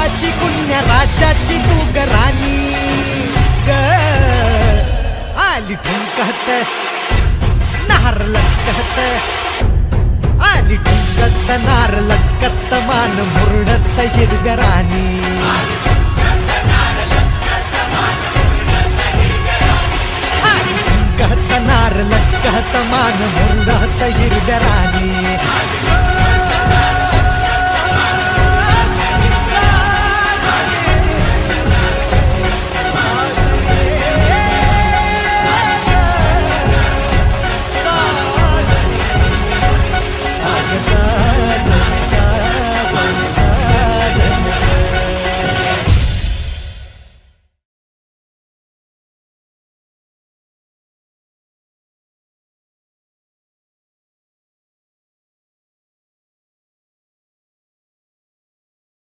देवाची पुण्य राज्याची तू ग राणी ग आली ठुमकत नार लचकत आली ठुमकत नार लचकत मान मुरडत हिरव्या राणी आली ठुमकत नार लचकत मान मुरडत हिरव्या राणी